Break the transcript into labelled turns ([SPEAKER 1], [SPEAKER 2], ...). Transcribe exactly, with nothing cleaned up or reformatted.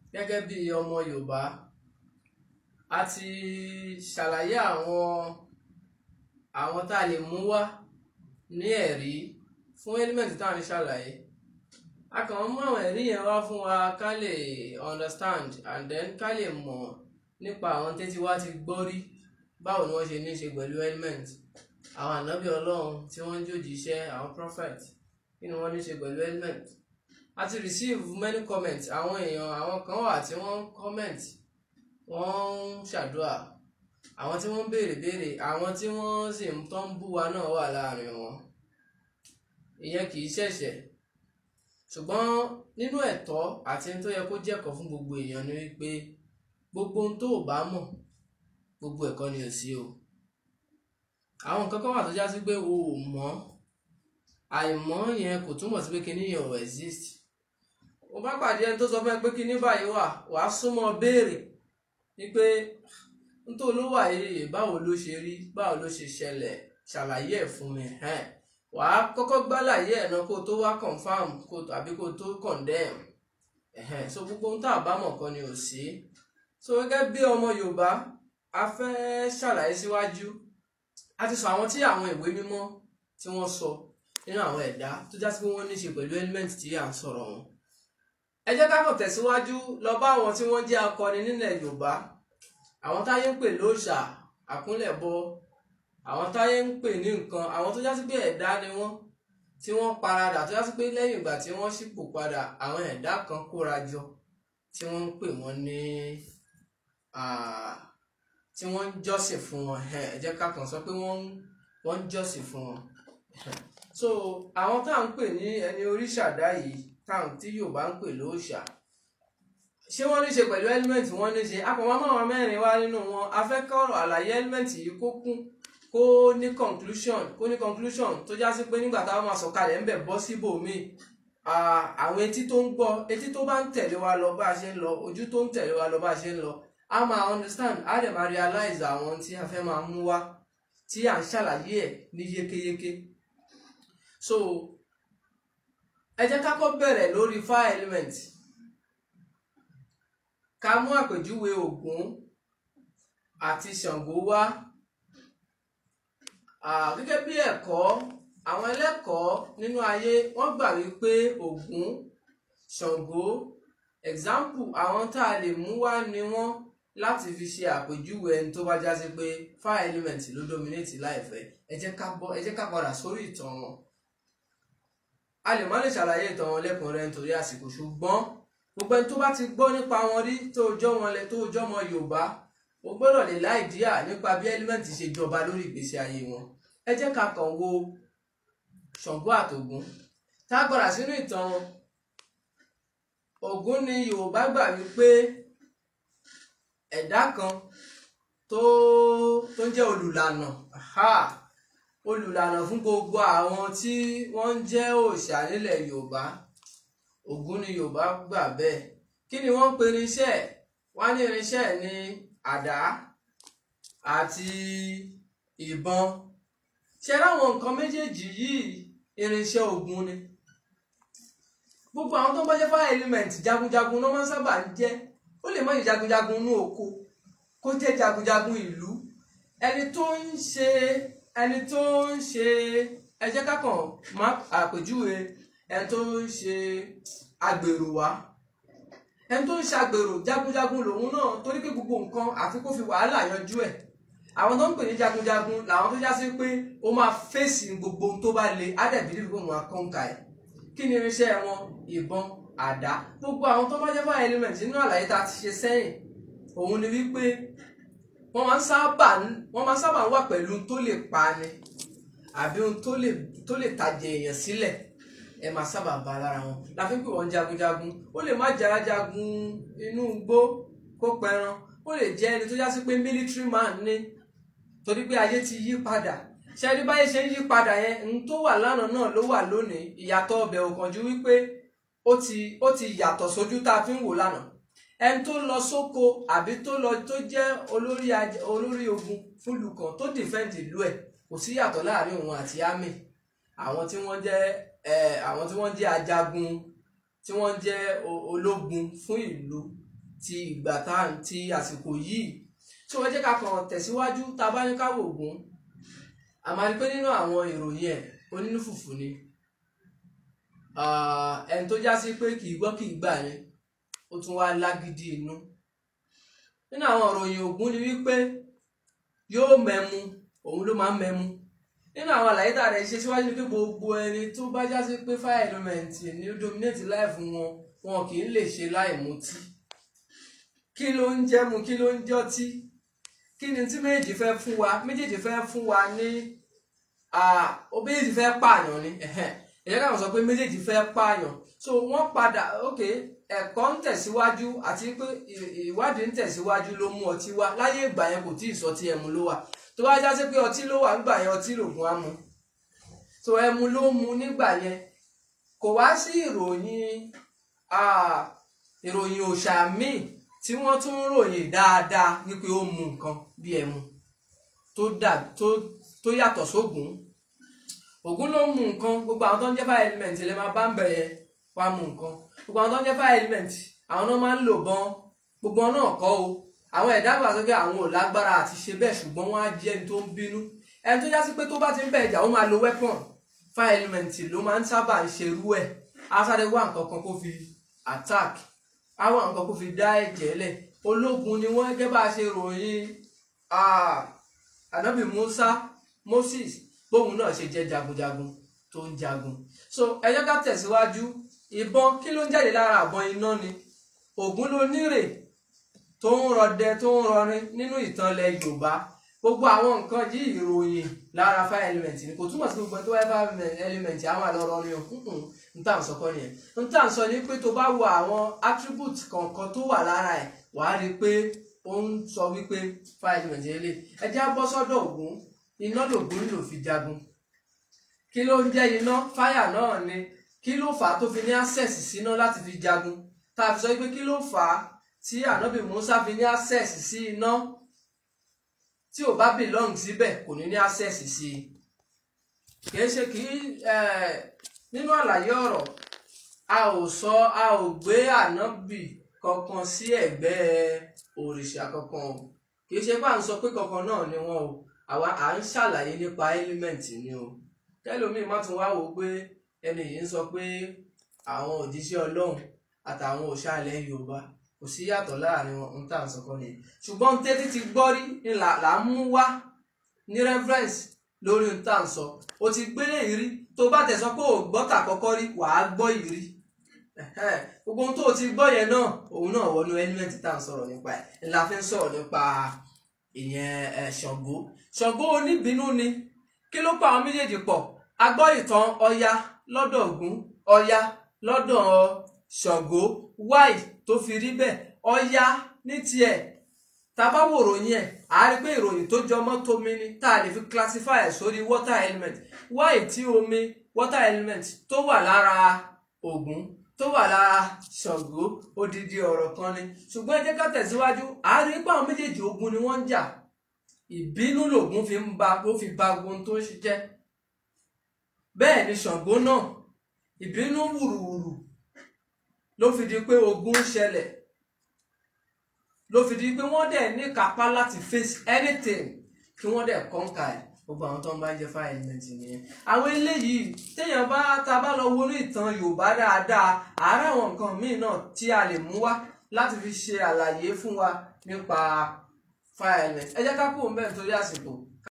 [SPEAKER 1] gẹ́gẹ́ bí ọmọ Yorùbá a ti ṣàlàyé àwọn àwọn tá a lè mú wá ní ẹ̀rí fún element tá à ń ṣàlàyé. A kàn mú àwọn ẹ̀rí yẹn wá fún wa ká lè understand and then ká lè mọ̀ nípa àwọn tẹ́tí wá ti gbọ́ rí báwo ni wọ́n ṣe ní ṣe pẹ̀lú element. Àwọn ànábì Ọlọ́run tí wọ́n jòjìṣẹ́ àwọn prophet kí ni wọ́n ní ṣe pẹ̀lú element. A ti receive many comments. Àwọn èèyàn àwọn kan wà tí wọ́n comment, wọ́n ń ṣàdúrà, àwọn tí wọ́n ń béèrè béèrè, àwọn tí wọ́n sì ń tọ́ ń bú wa náà wà láàrin wọn. Ìyẹn kì í ṣẹ̀ṣẹ̀, ṣùgbọ́n nínú ẹ̀tọ́ àti tó yẹ kó jẹ́kọ̀ọ́ fún gbogbo èèyàn ni wípé gbogbo ohun tó ò bá mọ̀ gbogbo ẹ̀kọ́ ni ò sí o. Àwọn nǹkan kan wà tó já sí pé o ò mọ̀, àìmọ̀ yẹn kò túmọ̀ sí pé kíní yẹn ò exist. O bá pàdé ẹni tó sọ fún ẹ pé kíní báyìí wà, wàá súnmọ́ béèrè wípé n tó ló wà yìí báwo ló ṣe rí, báwo ló ṣe ṣẹlẹ̀, ṣàlàyé ẹ̀ fún mi. Wàá kọ́kọ́ gbálàyé ẹ̀ náà kó tó wá confirm kó àbí kó tó condemn. So gbogbo ohun tá a bá mọ̀ kan ni ò sí. So gẹ́gẹ́ bí ọmọ Yorùbá a fẹ́ ṣàlàyé síwájú. A ti sọ àwọn tí àwọn ìwé mímọ́ tí wọ́n sọ nínú àwọn ẹ̀dá tó já sí pé wọ́n ní ṣe pẹ̀lú element tí à ń sọ̀rọ̀ wọn. Ẹ jẹ́ ká kàn tẹ̀síwájú lọ bá àwọn tí wọ́n jẹ́ akọni nílẹ̀ Yorùbá, àwọn táyé ń pè lóòṣà, àkúnlẹ̀bọ, àwọn táyé ń pè ní nǹkan, àwọn tó já sí pé ẹ̀dá ni wọ́n tí wọ́n paradà, tó já sí pé lẹ́yìn ìgbà tí wọ́n ṣípò padà àwọn ẹ̀dá kan kóra jọ tí wọ́n ń pè wọ́n ní tí wọ́n ń jọ́sìn fún wọn. Ẹ jẹ́ ká kàn sọ pé wọ́n ń jọ́sìn fún wọn. So àwọn tá à ń pè ní ẹni oríṣàdá yìí táwọn tí Yorùbá ń pè lóòṣà, ṣé wọ́n ní ṣe pẹ̀lú element? Wọ́n ní ṣe. Àpọ̀mọ́ máwọn mẹ́rin wá nínú wọn. A fẹ́ kọ́rọ̀ àlàyé element yìí kó kún, kó ní conclusion, kó ní conclusion tó já sí pé nígbà táwọn máa sọ̀kalẹ̀ ń bẹ̀ bọ́ síbòmíì, àwọn etí tó ń gbọ́, etí tó bá ń tẹ̀lé wa lọ bá a ṣe ń lọ, ojú tó ń tẹ̀lé wa lọ bá a ṣe ń lọ, a máa understand, a dẹ̀ máa realize àwọn tí a fẹ́ máa mú wá tí à ń ṣàlàyé ẹ̀ ní yékéyéké. So ẹ jẹ́ ká kọ́ bẹ̀rẹ̀ lórí fire element. Ká mú àpèjúwe Ògún àti Ṣàngó wá. Gẹ́gẹ́ bí ẹ̀kọ́, àwọn ẹlẹ́kọ̀ọ́ nínú ayé wọ́n gbà wípé Ògún, Ṣàngó, example àwọn tá a lè mú wá ni wọ́n láti fi ṣe àpèjúwe ẹni tó bá já sí pé fire element ló dominate láìfẹ́. Ẹ jẹ́ ká bọ́, ẹ jẹ́ ká padà sórí ìtàn wọn. A lè má lè ṣàlàyé ìtàn wọn lẹ́kùnrẹ́rẹ́ nítorí àsìkò, ṣùgbọ́n gbogbo ẹni tó bá ti gbọ́ nípa wọn rí tó jọ́ wọn lẹ tó jọ́ mọ Yorùbá, o gbọ́dọ̀ lè láìdíà nípa bí element ṣe jọba lórí ìgbésí ayé wọn. Ẹ jẹ́ ká kàn wo Ṣàngó àtògún. Tá a gbọ́dọ̀ sínú ìtàn wọn. Ògún ni Yorùbá gbà wípé ẹ̀dá kan tó tó ń jẹ́ olùlànà, olùlànà fún gbogbo àwọn tí wọ́n ń jẹ́ òòṣà nílẹ̀ Yorùbá. Ògún ni Yorùbá gbà bẹ́ẹ̀. Kí ni wọ́n ń pe irinṣẹ́ ẹ̀? Wọ́n ní irinṣẹ́ ẹ̀ ní àdá àti ìbọn. Ṣé láwọn nǹkan méjèèjì yìí irinṣẹ́ ogun ni? Gbogbo àwọn tó ń bá jẹ́ fire element jagunjagun náà máa ń sábà ń jẹ́. Ó lè má jẹ́ jagunjagun inú oko, kó jẹ́ jagunjagun ìlú. Ẹni tó ń ṣe ẹni tó ń ṣe ẹ jẹ́ ká kàn má àpèjúwe ẹni tó ń ṣe agbèrò wá. Ẹni tó ń ṣe agbèrò jagunjagun lòun náà, torí pé gbogbo nǹkan àfi kó fi wàhálà yanjú ẹ̀. Àwọn tó ń pè ní jagunjagun làwọn tó já sí pé ó máa fèsì gbogbo ohun tó bá le, á dẹ̀ bílíìfù pé òun á kọ́ńkà ẹ̀. Kí ni irinṣẹ́ wọn? Ìbọn, àdá. Gbogbo àwọn tó bá jẹ́ fire element nínú àlàyé tá a ti ṣe sẹ́yìn, òun ni wípé wọ́n máa ń sábà wọ́n máa ń sábà wà pẹ̀lú ohun tó lè pa ni àbí ohun tó lè tó lè tàjẹ̀ èèyàn sílẹ̀. Ẹ máa sábà bá lára wọn. La fi ń pè wọ́n jagunjagun. Ó lè má jẹ́ ajagun inú igbó kó pẹran. Ó lè jẹ́ ẹni tó já sí pé military man ni, torí pé ayé ti yí padà. Ṣé rí báyé ṣe ń yí padà yẹn, ohun tó wà lánàá náà ló wà lónìí. Ìyàtọ̀ ọbẹ̀ ò kàn ju wípé ó ti ó ti yàtọ̀ sójú tá a fi ń wò lánàá. Ẹni tó lọ sóko àbí tó lọ tó jẹ́ olórí olórí ogun fúlù kan tó defend ìlú ẹ̀, kò sí yàtọ̀ láàrin òun àti army. Àwọn tí wọ́n jẹ́ àwọn tí wọ́n jẹ́ ajagun, tí wọ́n jẹ́ ológun fún ìlú, ti ìgbà tá ti àsìkò yìí. tí wọ́n jẹ́ ká kàn tẹ̀síwájú tá a bá ní ká wò Ògún a máa rí pé nínú àwọn ìròyìn ẹ̀ onínú fùfù ni ẹni tó já sí pé kì í gbọ́ kì í gbà yẹn ó tún wá lágídí inú. nínú àwọn ìròyìn Ògún ni wípé yóò mẹ́mu, òun ló máa ń mẹ́mu. nínú àwọn àlàyé tá a rẹ̀ ṣe síwájú ni pé gbogbo ẹni tó bá já sí pé fire element ní ó dominate life wọn wọn kì í lè ṣe láì mutí. kí ló ń jẹ́ mu, kí ló ń jọ́tí, kí ni tí méjèèjì fẹ́ fún wa méjèèjì fẹ́ fún wa ní ó méjèèjì fẹ́ pààyàn ni ẹ̀yẹ́ káwọn sọ pé méjèèjì fẹ́ pààyàn. so wọ́n padà ok ẹ̀kọ́ ń tẹ̀síwájú àti pé ìwádìí ń tẹ̀síwájú ló mú ọtí wá. láyé ìgbà yẹn kò tí ì sọ tí ẹmu ló wà, tó bá já sí pé ọtí ló wà nígbà yẹn ọtí lògùn á mu. so ẹmu ló mu nígbà yẹn. kò wá sí ìròyìn ìròyìn òòṣà míì tí wọ́n tún ń ròyìn dáadáa wípé ó mu nǹkan bí ẹmu tó dà tó tó yàtọ̀ sógùn. Ògún ló mu nǹkan, gbogbo àwọn tó ń jẹ́ fire element lè máa bá ń bẹ̀rẹ̀ wá mu nǹkan. gbogbo àwọn tó ń jẹ́ fire element àwọn náà máa ń lò bọ́n, gbogbo wọn náà kọ́ o. àwọn ẹ̀dá gbà sókè àwọn ò lágbára àti ṣe bẹ́ẹ̀ ṣùgbọ́n wọ́n á jẹ́ ẹni tó ń bínú. ẹni tó já sí pé tó bá ti ń bẹ̀ ìjà ó máa lo weapon. fire element ló máa ń sábà ń ṣerú ẹ̀. á sáré wá nǹkan kan kó fi attack, á wá nǹkan kó fi dá ẹ̀jẹ̀ lẹ̀. ológun ni wọ́n gẹ́gẹ́ bá a ṣe ròyìn ànábì Musa Moses bóun náà ṣe jẹ́ jagunjagun tó ń jagun. so ẹ jẹ́ ká tẹ̀síwájú. ìbọn kí ló ń jáde lára àbọn iná ni. Ògún ló nírè tó ń rọdẹ tó ń rọrin nínú ìtàn ilẹ̀ Yorùbá. gbogbo àwọn nǹkan yìí ìròyìn lára fire element ni, kò túmọ̀ sí gbogbo tó wáyé fire element àwọn àlọ́rọ̀ ni o n tà ń sọ kọ́ nìyẹn. n tà ń sọ ni pé tó bá wo àwọn attribute kọ̀ọ̀kan tó wà lára ẹ̀ wàá rí i pé ó ń sọ wípé fire element yẹn lè. ẹ já bọ́ sọ́dọ̀ Ògún. iná lògún lò fi jagun. kí ló ń jẹ́ iná? fire náà ni. kí ló fà á tó fi ní access síná láti fi jagun? tá a fi sọ pé kí ló fà á tí ànábì Musa fi ní access sí iná? tí ò bá belong síbẹ̀ kò ní ní access sí i. kì í ṣe kì í nínú àlàyé ọ̀rọ̀ a ò sọ a ò gbé ànábì kankan sí ẹ̀gbẹ́ òrìṣà kankan o. kì í ṣe pé à ń sọ pé kankan náà ni wọ́n o, àwa à ń ṣàlàyé nípa element ni o. kẹlòmíì má tún wá wò ó pé ẹni yìí ń sọ pé àwọn òjíṣẹ́ Ọlọ́run àtàwọn òòṣà ilẹ̀ Yorùbá kò sí yàtọ̀ láàrin wọn. ń tà ń sọkọ nìyẹn. ṣùgbọ́n tẹ́tí ti gbọ́ rí ni là ń mú wá ní reference lórí ń tà ń sọ. o ti gbélé ìrí tó bá tẹ̀ sọ pé ò gbọ́ tà kọ́kọ́ rí wàá gbọ́ ìrí. gbogbo ohun tó o ti gbọ́ yẹn náà òun náà wọnú element tá à ń sọ̀rọ̀ nípa ẹ̀. ńlá fi ń sọ̀rọ̀ nípa ìyẹn Ṣàngó. Ṣàngó oníbínú ni. kí ló pa àwọn méjèèjì pọ̀? a gbọ́ ìtàn Ọya lọ́dọ̀ Ògún, Ọya lọ́dọ̀ Ṣàngó. wáì tó fi rí bẹ́ẹ̀? Ọya ní tiẹ̀ tá a bá wò ròyìn ẹ̀ à á rí pé ìròyìn tó jọmọ́ tómi ni tá a lè fi classify ẹ̀ sórí water element. wáì tí omi water element tó wà lára Ògún tó wà lára Ṣàngó odidi ọ̀rọ̀ kan ni. ṣùgbọ́n ẹ jẹ́ ká tẹ̀síwájú. à á rí pé àwọn méjèèjì ogun ni wọ́n ń jà. ìbínú lògún fi ń ba ó fi ba ogun tó ń jẹ́. bẹ́ẹ̀ ni Ṣàngó náà ìbínú wùrùwùrù ló fi di pé ogun ń ṣẹlẹ̀, ló fi di pé wọ́n dẹ̀ ní kápá láti face anything kí wọ́n dẹ̀ kọ́ńkà ẹ̀. gbogbo àwọn tó ń bá jẹ fire element nìyẹn. àwọn eléyìí téèyàn bá ta bá lọ wọnú ìtàn Yorùbá dáadáa àárẹ àwọn nǹkan míì náà tí a lè mú wá láti fi ṣe àlàyé fún wa nípa fire element. ẹ jẹ́ ká kúrò ń bẹ̀ nítorí àsìkò.